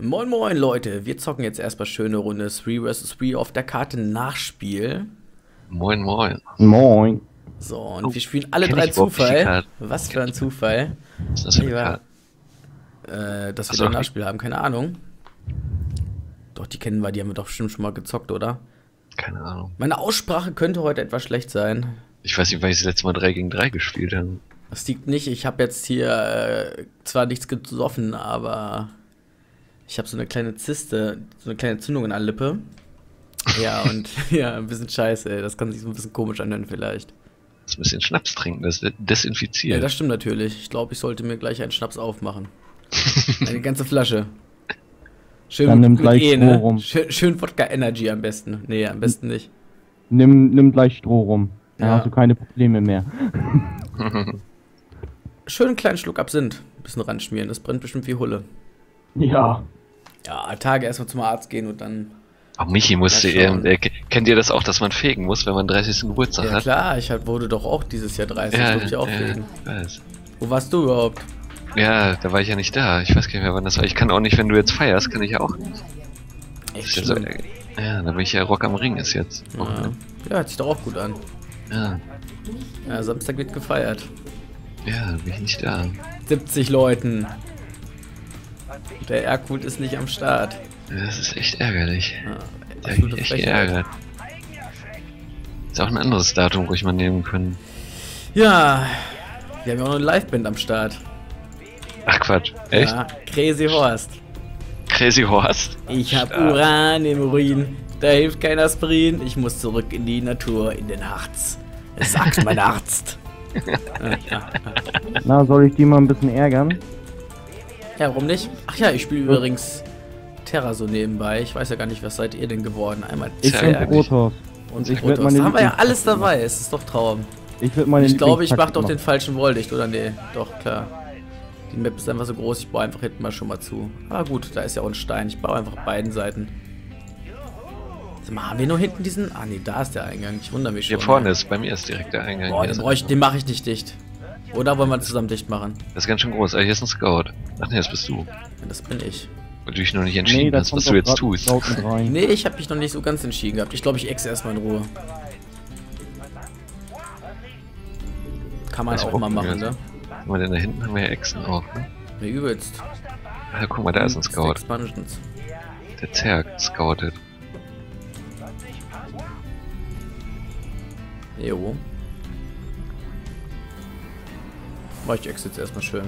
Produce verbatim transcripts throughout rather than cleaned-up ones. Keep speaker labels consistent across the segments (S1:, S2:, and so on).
S1: Moin moin Leute, wir zocken jetzt erstmal schöne Runde drei versus drei auf der Karte Nachspiel.
S2: Moin moin.
S3: Moin.
S1: So, und
S2: Oh,
S1: wir spielen alle
S2: kenn
S1: drei
S2: ich überhaupt nicht die
S1: Zufall.
S2: Karte.
S1: Was für ein Zufall.
S2: Was ist das für eine
S1: Ja,
S2: Karte?
S1: äh, dass wir
S2: Ach so.
S1: da ein Nachspiel haben, keine Ahnung. Doch, die kennen wir, die haben wir doch bestimmt schon mal gezockt, oder?
S2: Keine Ahnung.
S1: Meine Aussprache könnte heute etwas schlecht sein.
S2: Ich weiß nicht, weil ich das letzte Mal drei gegen drei gespielt habe.
S1: Das liegt nicht, ich habe jetzt hier äh, zwar nichts gesoffen, aber ich habe so eine kleine Zyste, so eine kleine Zündung in der Lippe. Ja, und ja, ein bisschen scheiße, das kann sich so ein bisschen komisch anhören vielleicht.
S2: Das ist ein bisschen Schnaps trinken, das desinfiziert.
S1: Ja, das stimmt natürlich. Ich glaube, ich sollte mir gleich einen Schnaps aufmachen. Eine ganze Flasche. Schön
S3: Dann
S1: mit,
S3: nimm
S1: mit
S3: gleich
S1: E,
S3: Stroh
S1: ne?
S3: rum.
S1: Schön, schön Wodka Energy am besten. Nee, am besten nicht.
S3: Nimm, nimm gleich Stroh rum. Dann
S1: Ja.
S3: hast du keine Probleme mehr.
S1: Schön einen kleinen Schluck Absinth. Ein bisschen ranschmieren, das brennt bestimmt wie Hulle.
S3: Ja.
S1: Ja, Tage erstmal zum Arzt gehen und dann...
S2: Auch Michi musste,
S1: Ja, schon.
S2: äh, kennt ihr das auch, dass man fegen muss, wenn man dreißigsten Geburtstag
S1: Ja
S2: hat?
S1: klar, ich hab, wurde doch auch dieses Jahr dreißig,
S2: Ja,
S1: das durfte ich auch
S2: ja,
S1: fegen.
S2: ich weiß.
S1: Wo warst du überhaupt?
S2: Ja, da war ich ja nicht da. Ich weiß gar nicht mehr, wann das war. Ich kann auch nicht, wenn du jetzt feierst, kann ich ja auch nicht. Das
S1: Echt
S2: ist ja, so,
S1: schlimm.
S2: äh, ja, da bin ich ja Rock am Ring ist jetzt.
S1: Ja. Ja, hört sich doch auch gut an.
S2: Ja,
S1: Ja, Samstag wird gefeiert.
S2: ja, da bin ich nicht da.
S1: siebzig Leuten. Der Erkult ist nicht am Start.
S2: Das ist echt ärgerlich.
S1: Ja,
S2: Da hab
S1: absolute
S2: ich echt
S1: Frechheit.
S2: geärgert. Ist auch ein anderes Datum, wo ich mal nehmen können.
S1: Ja, wir haben ja auch noch eine Liveband am Start.
S2: Ach Quatsch, echt?
S1: Ja, Crazy Horst.
S2: Crazy Horst?
S1: Ich hab
S2: Stark.
S1: Uran im Urin, da hilft kein Aspirin. Ich muss zurück in die Natur, in den Harz. Es sagt mein Arzt.
S3: Na, soll ich die mal ein bisschen ärgern?
S1: Ja, warum nicht? Ach ja, ich spiele übrigens Terra so nebenbei. Ich weiß ja gar nicht, was seid ihr denn geworden? Einmal
S3: Ich
S2: Sehr
S3: bin
S2: ärgerlich.
S3: Protoss.
S1: und
S3: ich
S1: Protoss.
S3: werd meine
S1: Da haben wir ja
S3: Lieblings-
S1: alles dabei. Es ist doch Traum.
S3: Ich würde meine
S1: Ich glaube, ich mach
S3: Lieblingstaktik
S1: doch den
S3: machen.
S1: falschen Wolldicht, oder? Nee, doch, klar. Die Map ist einfach so groß, ich baue einfach hinten mal schon mal zu. Aber gut, da ist ja auch ein Stein. Ich baue einfach beiden Seiten. Sag mal, haben wir nur hinten diesen... Ah, nee, da ist der Eingang. Ich wundere mich schon.
S2: Hier vorne ist, bei mir ist direkt der Eingang.
S1: Boah,
S2: Hier
S1: den,
S2: ist
S1: brauch ich, den mache ich nicht dicht. Oder wollen wir zusammen dicht machen?
S2: Das ist ganz schön groß. Ah, hier ist ein Scout. Ach nee, das bist du.
S1: Ja, das bin ich.
S2: Weil du dich noch nicht
S3: Nee,
S2: entschieden
S3: da
S2: hast, was
S3: kommt
S2: du
S3: doch
S2: jetzt
S3: grad
S2: tust.
S3: Scout mit rein.
S1: Nee, ich habe mich noch nicht so ganz entschieden gehabt. Ich glaube, ich exe erstmal in Ruhe. Kann man
S2: Das
S1: auch mal
S2: rocken
S1: machen,
S2: wir.
S1: ne?
S2: Guck mal, denn da hinten haben wir ja Echsen auch, ne?
S1: Ja, übelst.
S2: Ah, guck mal, da ist ein Scout.
S1: Expansions.
S2: Der Zerg scoutet.
S1: Jo. Mach ich exe jetzt erstmal schön.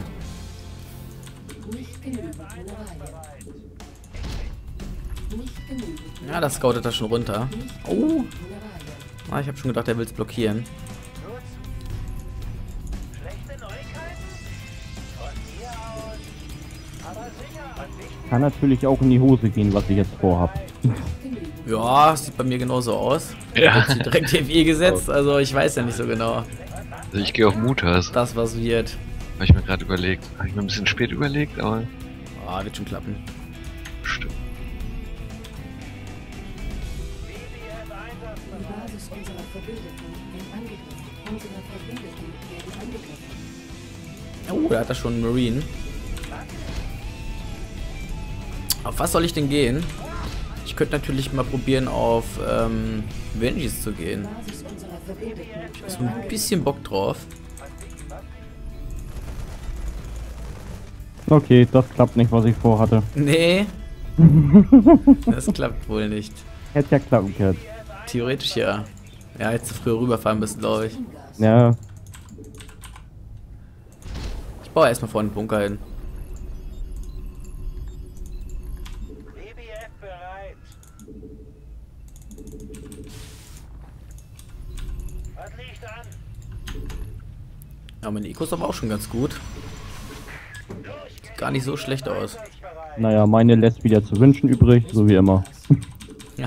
S1: Ja, das scoutet das schon runter. Oh. Ah, ich habe schon gedacht, er will es blockieren.
S3: Kann natürlich auch in die Hose gehen, was ich jetzt vorhab.
S1: Ja, sieht bei mir genauso aus.
S2: Ja.
S1: Wird sie direkt F E gesetzt, also ich weiß ja nicht so genau.
S2: Also ich gehe auf Mutas.
S1: Das, was wird.
S2: Habe ich mir gerade überlegt. Habe ich mir ein bisschen spät überlegt, aber
S1: Ah, wird schon klappen.
S2: stimmt.
S4: Die Basis unserer Verbündeten wird angegriffen. Unsere Verbündeten werden angegriffen.
S1: Oh, da hat er schon einen Marine. Auf was soll ich denn gehen? Ich könnte natürlich mal probieren, auf ähm, Vengeance zu gehen.
S4: Basis unserer Verbündeten
S1: Ich habe so ein bisschen Bock drauf.
S3: Okay, das klappt nicht, was ich vorhatte.
S1: Nee. Das klappt wohl nicht.
S3: Hätte ja klappen können.
S1: Theoretisch ja. Ja, hättest du früher rüberfahren müssen, glaube ich.
S3: Ja,
S1: Ich baue erstmal vorne einen Bunker hin.
S5: B B F bereit. Was liegt an?
S1: Ja, meine Eco ist aber auch schon ganz gut. Sieht gar nicht so schlecht aus.
S5: Ich bereit.
S3: naja, meine lässt wieder zu wünschen übrig, so wie immer.
S1: Ja.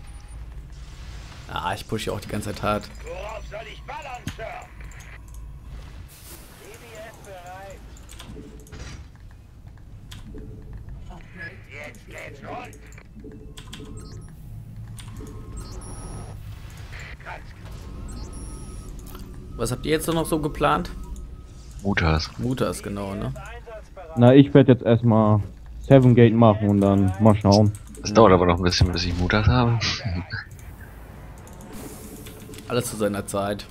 S1: Ah, ich pushe auch die ganze Zeit hart.
S5: Worauf soll ich ballern, Sir? B B F bereit. Jetzt geht's rund. Ganz
S1: Was habt ihr jetzt noch so geplant?
S2: Mutas.
S1: Mutas, genau, ne?
S5: einsatzbereit.
S3: Na, ich werde jetzt erstmal Seven Gate machen und dann mal schauen.
S2: Das dauert aber noch ein bisschen, bis ich Mutas habe.
S1: Alles zu seiner Zeit.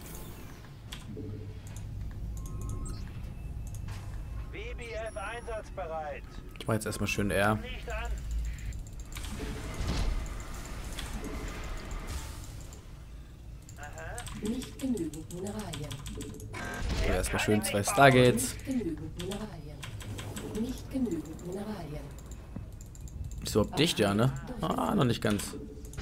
S5: W B F einsatzbereit.
S1: Ich mach jetzt erstmal schön R.
S5: Licht an.
S4: Nicht genügend Mineralien.
S1: So, erstmal schön zwei Stargates.
S4: Nicht genügend Mineralien. Nicht genügend Mineralien.
S1: Ist überhaupt dicht, ja, ne? Ah, noch nicht ganz.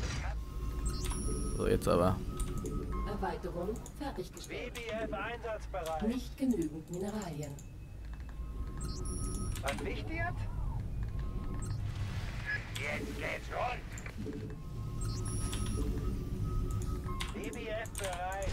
S1: So, jetzt aber.
S4: Erweiterung
S5: W
S4: fertiggestellt.
S5: B F einsatzbereit.
S4: Nicht genügend Mineralien.
S5: Verpflichtet? Jetzt geht's rund. W B F bereit.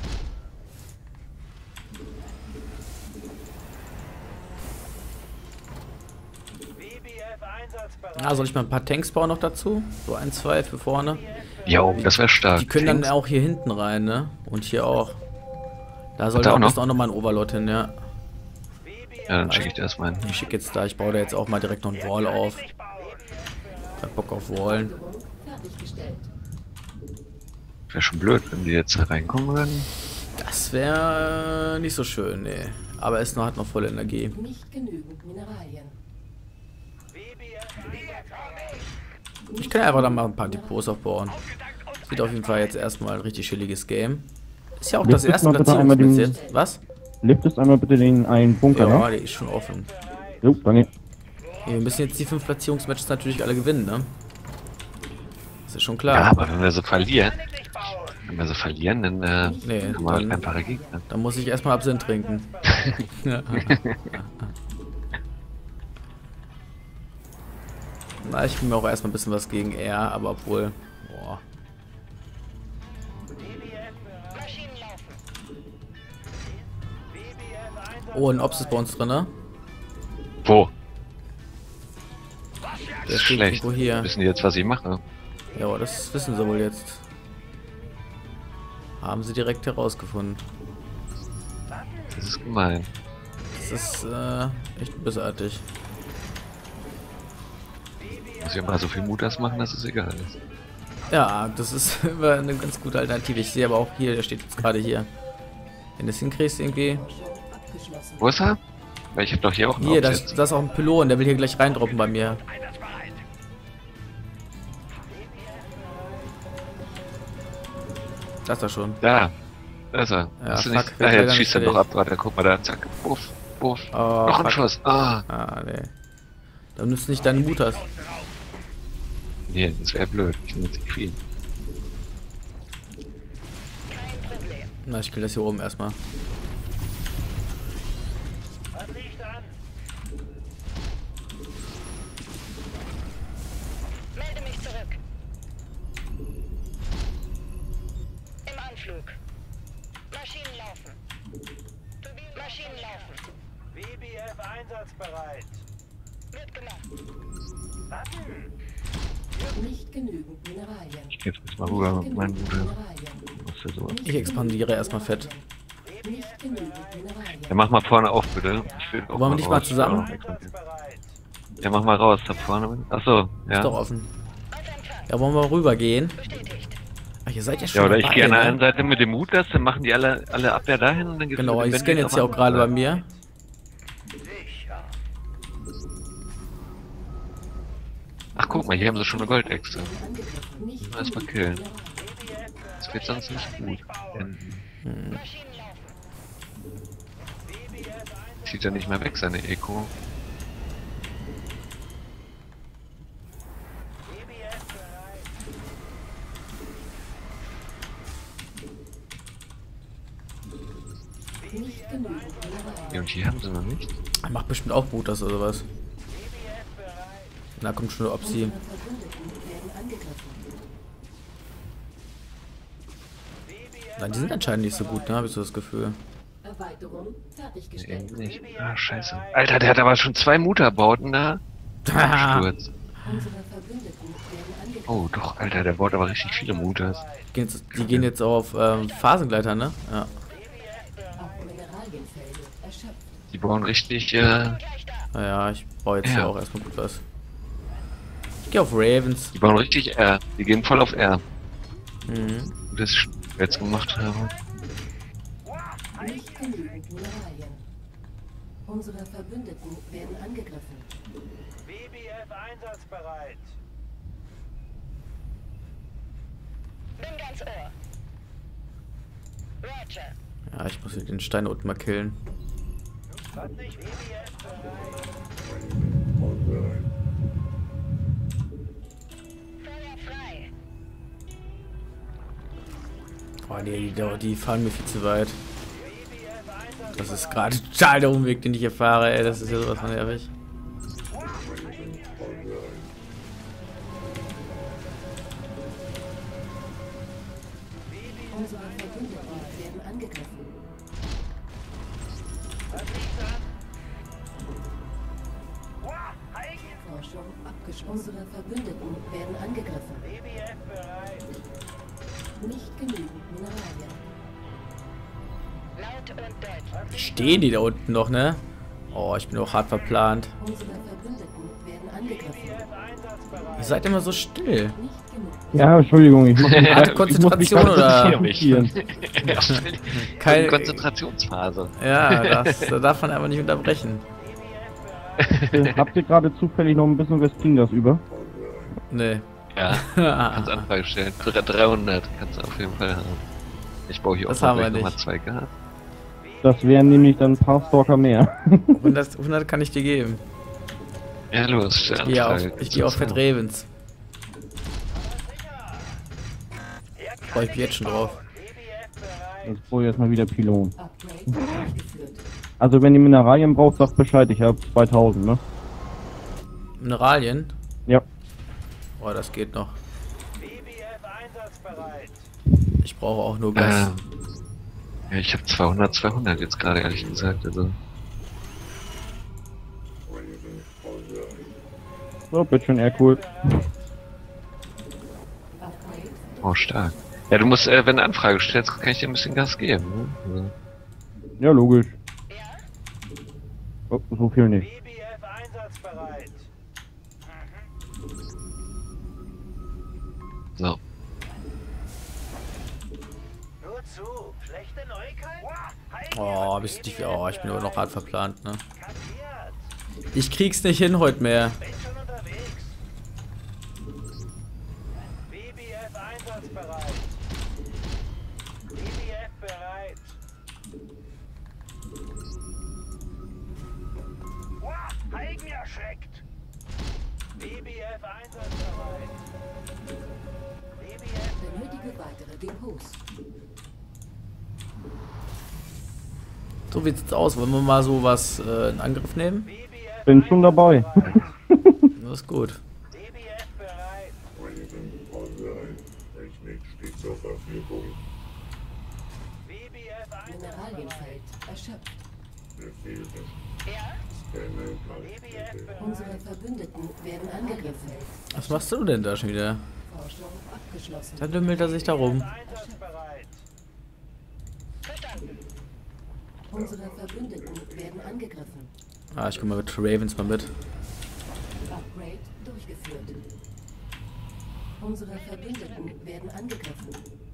S5: W B F einsatzbereit.
S1: Ah, soll ich mal ein paar Tanks bauen noch dazu? So ein, zwei für vorne.
S2: Jo, das wäre stark.
S1: Die können dann
S2: Tanks.
S1: auch hier hinten rein, ne? Und hier auch. Da soll
S2: da
S1: auch
S2: auch noch?
S1: noch? auch noch mal ein Overlord hin, ja.
S2: Ja, dann schicke ich dir erstmal einen.
S1: Ich schicke jetzt da, ich baue da jetzt auch mal direkt noch einen Wall auf. Ich hab Bock auf Wallen.
S4: Erweiterung fertiggestellt.
S2: Wäre schon blöd, wenn die jetzt reinkommen würden.
S1: Das wäre nicht so schön, nee. Aber es noch, hat noch volle Energie.
S4: Nicht genügend Mineralien.
S5: W B F einsatzbereit.
S1: Ich kann einfach dann mal ein paar Depots aufbauen. Sieht auf jeden Fall jetzt erstmal ein richtig chilliges Game. Ist ja auch das
S3: Jetzt
S1: erste
S3: mal bitte einmal
S1: Platzierungsmatch
S3: den-
S1: jetzt. Was?
S3: Lift es einmal bitte den einen Bunker,
S1: Ja,
S3: ne?
S1: die ist schon offen.
S3: Jo, danke.
S1: Ja, wir müssen jetzt die fünf Platzierungsmatches natürlich alle gewinnen, ne? Das ist schon klar.
S2: Ja, aber wenn wir so verlieren, wenn wir so verlieren, dann äh,
S1: Nee,
S2: haben wir halt
S1: dann-
S2: einfache Gegner.
S1: Dann muss ich erstmal Absinth trinken. Na, ich bin mir auch erstmal ein bisschen was gegen R, aber obwohl. Boah. Oh, ein Ops ist bei uns drin, ne?
S2: Wo?
S1: Der
S2: ist
S1: steht
S2: schlecht.
S1: irgendwo hier.
S2: Wissen die jetzt, was ich mache?
S1: Ja, das wissen sie wohl jetzt. Haben sie direkt herausgefunden.
S2: Das ist gemein.
S1: Das ist äh, echt bösartig.
S2: Muss ich mal so viel Mutas machen, dass es egal ist.
S1: Ja, das ist immer eine ganz gute Alternative. Ich sehe aber auch hier, der steht jetzt gerade hier. Wenn du es hinkriegst irgendwie.
S4: Abgeschlossen.
S2: Wo ist er? Weil ich hab doch hier auch einen
S1: Hier,
S2: Ops
S1: das,
S2: jetzt.
S1: das ist auch ein Pylon, der will hier gleich reindroppen bei mir. Das ist er schon.
S2: Da. Da ist er.
S1: Ja,
S2: Hast du
S1: fuck,
S2: nicht?
S1: wird
S2: Ah,
S1: leider
S2: jetzt
S1: nicht
S2: schießt er doch
S1: fertig.
S2: ab, warte, guck mal da, zack. Buff, buff.
S1: Oh,
S2: Noch ein
S1: fuck.
S2: Schuss. Ah.
S1: Ah, nee. Da nützt nicht deine Mutas.
S2: Nee, das wäre blöd. Ich nehme jetzt nicht viel.
S1: Na, ich kill das hier oben erstmal.
S5: Was liegt an?
S6: Melde mich zurück. Im Anflug. Maschinen laufen. Turbinen Maschinen laufen.
S5: W B F einsatzbereit.
S6: Wird gemacht.
S5: Warten!
S4: Nicht genügend Mineralien.
S2: Ich geh jetzt mal rüber mit meinem Bruder.
S4: Mineralien.
S2: Was ist sowas?
S1: Ich expandiere erstmal fett.
S4: Nicht genügend Mineralien.
S2: Ja, mach mal vorne auf, bitte. Ich will auch
S1: Wollen wir nicht mal
S2: raus.
S1: zusammen?
S5: Einsatzbereit.
S2: Ja, mach mal raus, da vorne. Achso,
S1: Ist doch
S2: ja.
S1: offen.
S6: Auf Empfang.
S1: Ja, wollen wir rübergehen?
S6: Bestätigt.
S1: Ach, ihr seid ja schon
S2: Ja, oder ich
S1: dabei,
S2: gehe an der
S1: ne?
S2: einen Seite mit dem Mutas, dann machen die alle, alle Abwehr dahin und dann geht's
S1: Genau,
S2: mit dem
S1: ich scanne
S2: Bandit
S1: jetzt hier auch
S2: auf
S1: gerade bei
S2: andere
S1: mir.
S5: Sicher.
S2: Ach, guck mal, hier haben sie schon eine Goldechse.
S4: Nicht
S2: Erstmal
S4: genügend
S2: killen.
S4: Mineralien.
S2: Das wird sonst nicht gut. Enden.
S6: Maschinen laufen.
S2: Zieht er nicht mehr weg, seine Eco.
S4: Nicht genügend Mineralien.
S2: Ja, und hier haben sie noch nicht.
S1: Er macht bestimmt auch Mutas oder was. Na, kommt schon eine Opsi.
S4: Unsere Verbündeten werden angegriffen.
S1: Nein, die sind anscheinend nicht so gut, ne? Habe ich so das Gefühl.
S4: Erweiterung
S2: Nee,
S4: fertiggestellt.
S2: irgendwie nicht. Ah, scheiße. Alter, der hat aber schon zwei Mutterbauten da. Sturz.
S4: Unsere Verbündeten werden angegriffen.
S2: Oh, doch, Alter, der baut aber richtig viele Mutas.
S1: Die gehen jetzt, die gehen jetzt auf ähm, Phasengleiter, ne? Ja.
S4: Auch Mineralienfelder erschöpft.
S2: Die bauen richtig, äh,
S1: Naja, ich baue jetzt
S2: Ja.
S1: hier auch erstmal gut was. Ich geh auf Ravens.
S2: Die bauen richtig R. Die gehen voll auf R.
S1: Mhm.
S2: Das ich jetzt gemacht habe.
S4: Nicht genügend Mineralien. Unsere Verbündeten werden angegriffen.
S5: B B F einsatzbereit.
S6: Bin ganz Ohr. Roger.
S1: Ja, ich muss den Stein unten mal killen.
S5: Was nicht? B B F bereit.
S6: Feuer frei.
S1: Oh nee, die, die fahren mir viel zu weit. Das ist gerade total der Umweg, den ich hier fahre, ey. Das ist ja sowas von nervig.
S4: Unsere Verbündeten werden angegriffen. Forschung abgeschlossen. Unsere Verbündeten werden angegriffen.
S5: B B F bereit.
S4: Nicht genügend Mineralien.
S6: Laut und deutlich.
S1: Stehen die da unten noch, ne? Oh, ich bin auch hart verplant.
S4: Unsere Verbündeten werden angegriffen.
S1: Ihr seid immer so still.
S4: Nicht genug.
S3: Ja, Entschuldigung, ich muss mich,
S1: Hat
S3: ich muss mich
S1: Konzentration oder?
S3: konzentrieren.
S1: Kein,
S2: Konzentrationsphase.
S1: ja, das, das darf man aber nicht unterbrechen.
S3: Äh, Habt ihr gerade zufällig noch ein bisschen Westpingers über?
S1: Nee.
S2: Ja, kannst Anfrage stellen. dreihundert kannst du auf jeden Fall haben. Ich baue hier
S1: Das
S2: auch
S1: haben wir
S2: noch Nummer
S1: nicht.
S2: zwei gehabt.
S3: Das wären nämlich dann ein paar Stalker mehr.
S1: hundert, hundert kann ich dir geben.
S2: Ja, los, stell
S1: Ich gehe auf,
S2: Anfrage.
S1: ich gehe auf Fett Ravens. Freue ich mich jetzt schon drauf.
S5: B B F bereit.
S3: Jetzt brauche ich erstmal wieder Pylon.
S4: Upgrade durchgeführt.
S3: Also wenn ihr Mineralien braucht, sagt Bescheid, ich habe zweitausend, ne?
S1: Mineralien?
S3: Ja.
S1: Oh, das geht noch.
S5: B B F einsatzbereit.
S1: Ich brauche auch nur Gas.
S2: Ähm, ja, ich habe zweihundert, zweihundert jetzt gerade, ehrlich gesagt. Also,
S3: So, bitteschön, eher cool.
S4: Upgrade.
S2: oh, stark. Ja, du musst, äh, wenn du eine Anfrage stellst, kann ich dir ein bisschen Gas geben. Ne? Also,
S3: Ja, logisch.
S6: Ja?
S3: Oh, so viel nicht.
S5: B B F einsatzbereit.
S2: so.
S5: Nur zu. Schlechte Neuigkeiten?
S1: Oh, hab ich, dich- oh, ich bin aber noch hart verplant, ne?
S5: Kapiert.
S1: Ich krieg's nicht hin heute mehr.
S5: Bin schon unterwegs. B B F einsatzbereit. B B F bereit. Wow, Heigen erschreckt. B B F einsatzbereit. B B F
S4: Benötige weitere Depots.
S1: So wie sieht's aus. Wollen wir mal so was äh, in Angriff nehmen?
S5: B B F
S3: Bin schon dabei.
S1: Das ist gut.
S5: B B F bereit.
S7: Technik steht zur Verfügung.
S5: B B F
S4: Mineralienfeld
S5: einsatzbereit.
S4: erschöpft.
S7: Befehl des
S6: Ja?
S7: Scanner
S5: B B F
S7: aktiviert.
S4: Unsere
S5: bereit.
S4: Verbündeten werden angegriffen.
S1: Was machst du denn da schon wieder?
S4: Forschung abgeschlossen.
S1: Da dümmelt er sich da rum.
S5: Einsatzbereit.
S6: Verstanden.
S4: Unsere Verbündeten werden angegriffen.
S1: Ah, ich komm mal mit Ravens mal mit.
S4: Upgrade durchgeführt. Unsere Verbündeten werden angegriffen.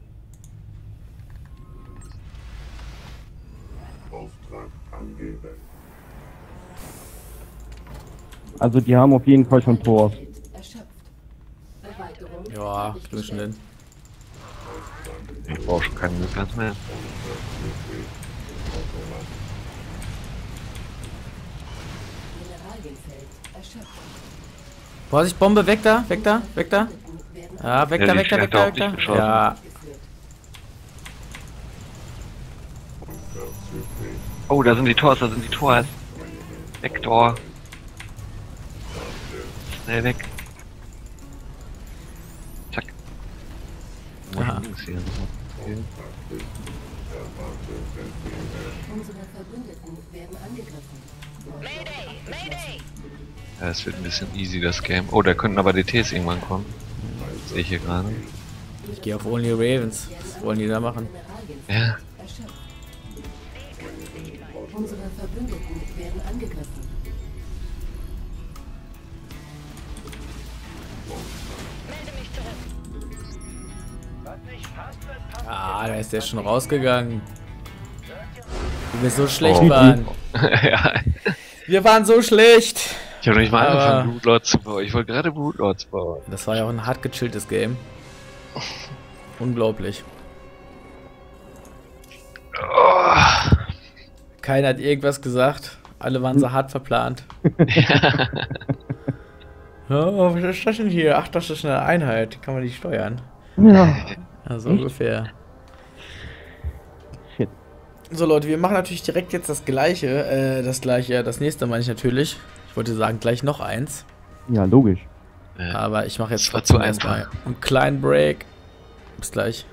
S7: Auftrag angeben.
S3: Also die haben auf jeden Fall schon Tor.
S4: Feld erschöpft. Erweiterung
S1: Ja, kriegen wir schon hin.
S2: Ich brauche schon keinen Gas mehr.
S4: Mineralienfeld erschöpft.
S1: Vorsicht, Bombe, weg da, weg da, weg da.
S4: Verbündeten werden
S1: Ja, weg
S2: Ja,
S1: da,
S2: die
S1: weg da, weg
S2: hat
S1: da,
S2: auch
S1: weg da.
S2: nicht geschossen.
S1: Ja,
S4: angegriffen.
S2: Oh, da sind die Tors, da sind die Tors. Vektor. Schnell weg. Zack.
S1: Aha.
S2: Links hier.
S4: Unsere Verbündeten werden angegriffen.
S6: Mayday! Mayday!
S2: Ja, es wird ein bisschen easy, das Game. Oh, da könnten aber D Ts irgendwann kommen. Sehe ich hier gerade.
S1: ich gehe auf Only Ravens. Was wollen die da machen?
S4: Mineralienfeld
S2: Ja.
S4: erschöpft. Unsere Verbündeten werden angegriffen.
S5: sich fast mit Papier.
S1: Ah, da ist der schon rausgegangen. Wie wir so schlecht
S2: Oh.
S1: waren.
S2: Ja,
S1: Wir waren so schlecht.
S2: ich habe noch nicht mal
S1: Aber-
S2: angefangen, Blootlords zu bauen. Ich wollte gerade Blootlords bauen.
S1: Das war ja auch ein hart gechilltes Game. Unglaublich.
S2: Oh.
S1: Keiner hat irgendwas gesagt. Alle waren so hart verplant. Oh, was ist das denn hier? Ach, das ist eine Einheit. Die kann man nicht steuern.
S3: Ja.
S1: Also
S3: Echt?
S1: ungefähr.
S3: Shit.
S1: So Leute, wir machen natürlich direkt jetzt das gleiche. Äh, das gleiche, das nächste meine ich natürlich. Ich wollte sagen, gleich noch eins.
S3: Ja, logisch.
S2: Ja.
S1: Aber ich mache jetzt
S2: Das war
S1: trotzdem
S2: zu
S1: erstmal
S2: einfach.
S1: einen kleinen Break. Bis gleich.